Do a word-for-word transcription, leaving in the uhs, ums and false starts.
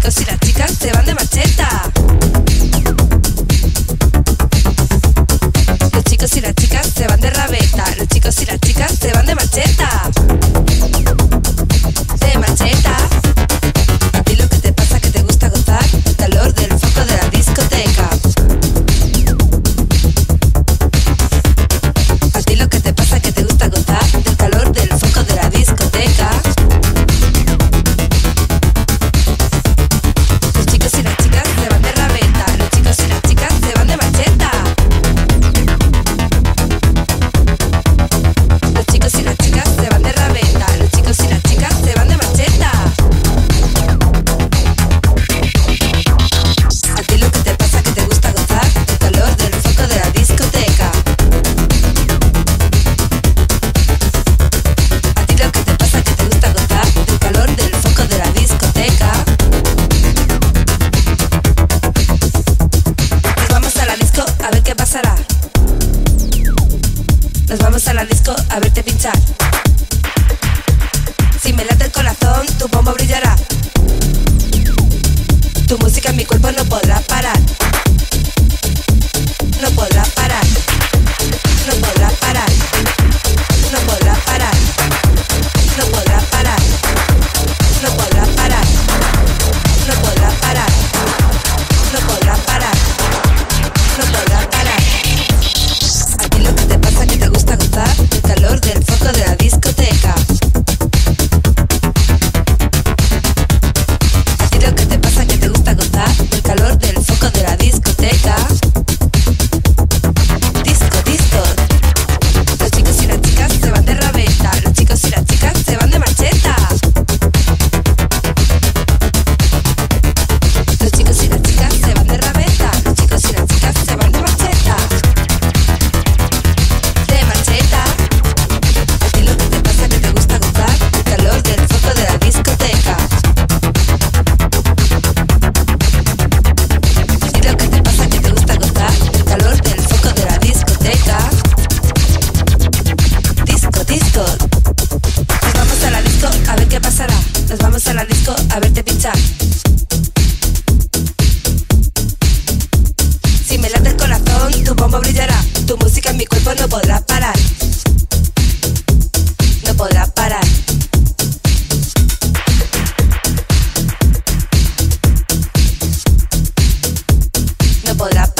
chicos y las chicas se van de marcheta. Los chicos y las chicas se van de rabeta. Los chicos y las chicas se van de marcheta. De marcheta. A ti lo que te pasa que te gusta gozar el calor del foco de la discoteca. A ti lo que te pasa que te gusta gozar del calor del foco de la discoteca. Los chicos y las chicas se van de rabeta. Los chicos y las chicas se van de marcheta. Los chicos y las chicas se van de rabeta. Los chicos y las chicas se van de marcheta. A ti lo que te pasa que te gusta gozar el calor del foco de la discoteca. A ti lo que te pasa que te gusta gozar el calor del foco de la discoteca. Nos vamos a la disco a ver qué pasará. Nos vamos a la disco a verte pinchar. Si me late el corazón, tu bombo brillará. Tu música en mi cuerpo no podrá parar. No podrá parar. No podrá parar. No podrá parar. No podrá parar. No podrá parar. No podrá parar. No podrá parar. No podrá parar. A ti lo que te pasa que te gusta gozar el calor del foco de la discoteca. A ti lo que te pasa que te gusta gozar el calor del foco de la discoteca. Disco, disco. Los chicos y las chicas se van de rabeta. Los chicos y las chicas se van de marcheta. Los chicos y las chicas se van de rabeta. Los chicos y las chicas se van de marcheta. De marcheta. A ti lo que te pasa que te gusta gozar el calor del foco de la discoteca. A ti lo que te pasa que te gusta gozar el calor del foco de la discoteca. Disco, disco. Nos vamos a la disco a ver qué pasará. Nos vamos a la disco a verte pinchar. Si me late el corazón, tu bombo brillará. Tu música en mi cuerpo no podrá parar. No podrá parar. No podrá